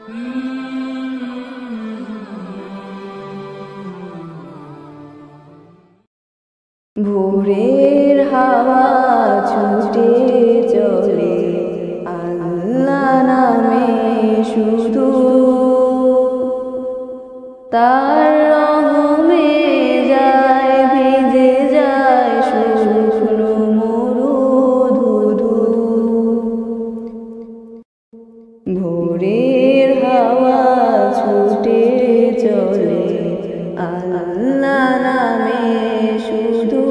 ভোরের হাওয়া ছুটে চলে আল্লাহ নামে শুধু, তার রহমে যায় ভিজে যায় শুকনো মরু ধুধু। ভোরের হাওয়া ছুটে চলে আল্লাহ নামে শুধু,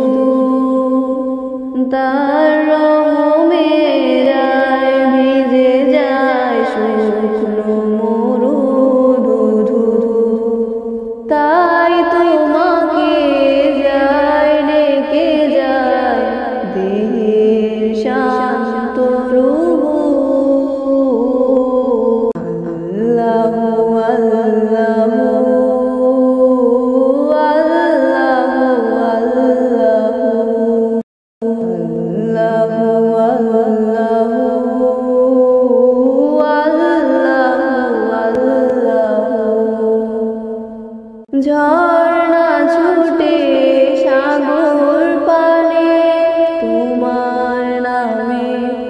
তার রহমে যায় ভিজে যায় শুকনো মরু ধুধু। তাই তোমাকে যায় ডেকে যায় দেহের শান্ত রুহু। আল্লাহু আল্লাহু ঝর্ণা ছুটে সাগর পানে তোমার নামে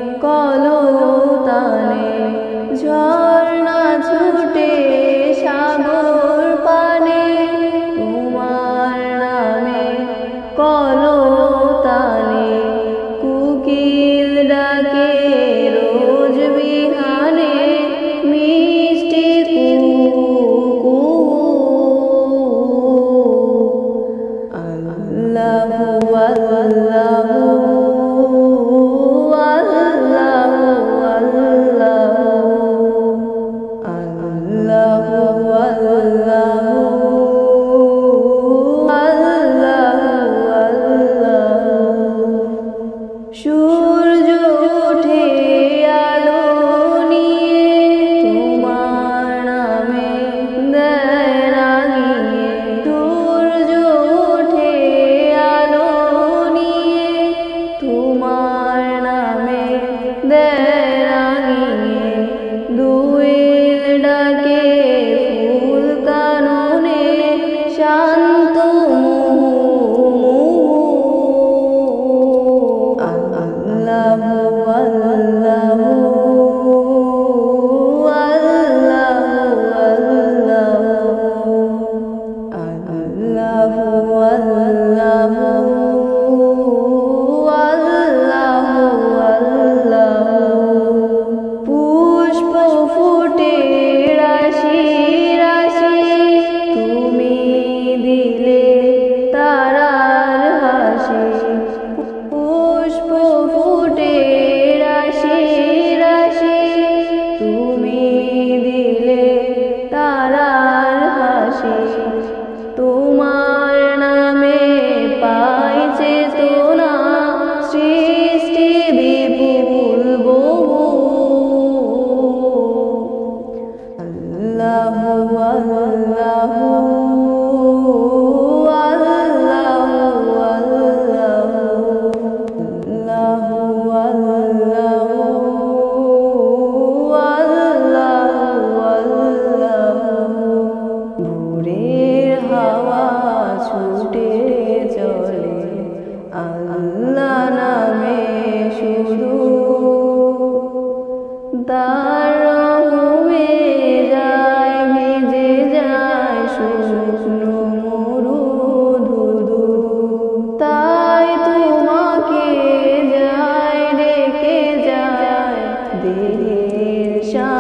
কলতানে। ঝর্ণা ছুটে সাগর পানে তোমার নামে কলতানে। কুকিল ডাকে রোজ বিহানে মিষ্টি কুকু। আল্লাহু আল্লাহু আল্লাহু আল্লাহু আল্লাহু সূর্য ওঠে আলো নিয়ে তোমার নামে দেয় রাঙিয়ে। সূর্য ওঠে আলো নিয়ে তোমার নামে দেয় রাঙিয়ে। দুইল ডাকে ফুল কাননে শান্ত আল্লাহু আল্লাহু আল্লাহু পুষ্প ফুটে রাশি রাশি তুমি দিলে তারার হাসি। পুষ্প ফুটে রাশি রাশি তুমি দিলে তারার হাসি। তোমার নামে পাই চেতনা সৃষ্টি বিপুল বহু। আল্লাহু আল্লাহু ভোরের হাওয়া ছুটে চলে আল্লাহ নামে শুধু, তার রহমে যায় ভিজে যায় শুকনো মরু ধুধু। তাই তোমাকে যায় ডেকে যায় দেহের